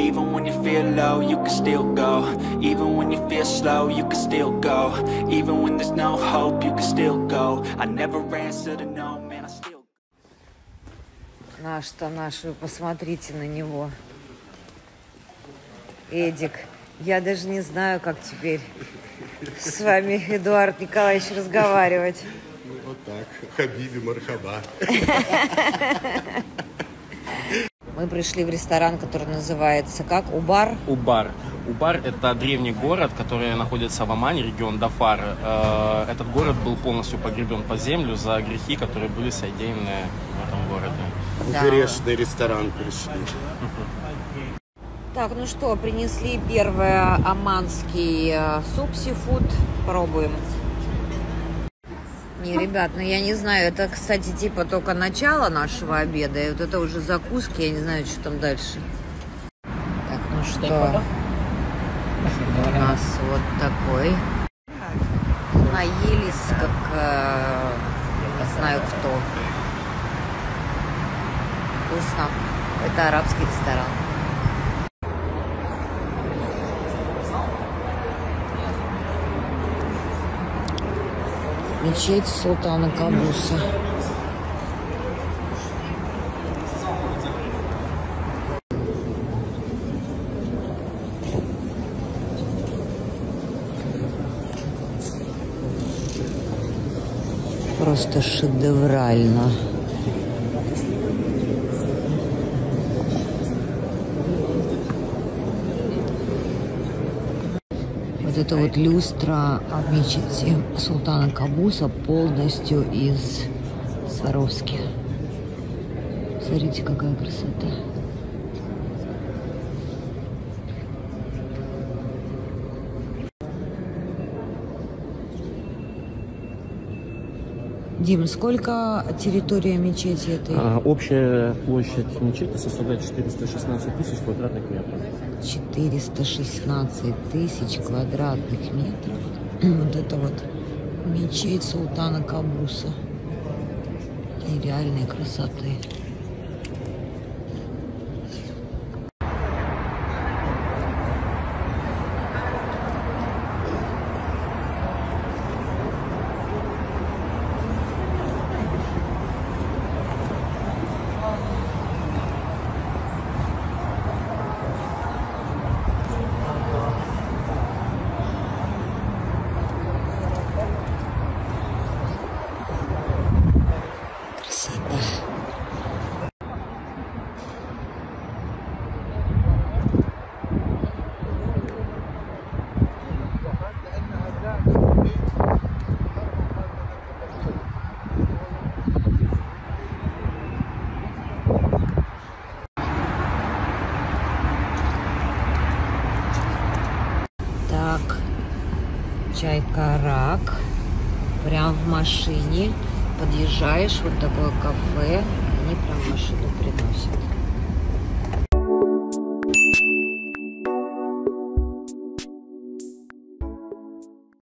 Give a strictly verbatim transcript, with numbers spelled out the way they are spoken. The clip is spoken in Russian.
Even when you feel low, you can still go. Even when you feel slow, you can still go. Even when there's no hope, you can still go. I never answer to no, man, I still. Наш-то наш, вы посмотрите на него. Эдик, я даже не знаю, как теперь с вами, Эдуард Николаевич, разговаривать. Вот так, хабиби мархаба. Мы пришли в ресторан, который называется как? Убар? Убар. Убар – это древний город, который находится в Омане, регион Дафар. Этот город был полностью погребен под землю за грехи, которые были содеяны в этом городе. Да. В грешный ресторан пришли. Так, ну что, принесли первый оманский суп сифуд. Пробуем. Не, ребят, ну я не знаю, это, кстати, типа только начало нашего обеда, и вот это уже закуски, я не знаю, что там дальше. Так, ну что, у нас вот такой. Наелись, как э, не знаю кто. Вкусно. Это арабский ресторан. Мечеть Султана Кабуса. Просто шедеврально. Вот это вот люстра в мечети Султана Кабуса полностью из Сваровски. Смотрите, какая красота. Дим, сколько территория мечети этой? А, общая площадь мечети составляет четыреста шестнадцать тысяч квадратных метров. четыреста шестнадцать тысяч квадратных метров. Вот это вот мечеть Султана Кабуса. Нереальной красоты. Так, Чайкарак. Прям в машине. Подъезжаешь, вот такое кафе. Они прям в машину приносят.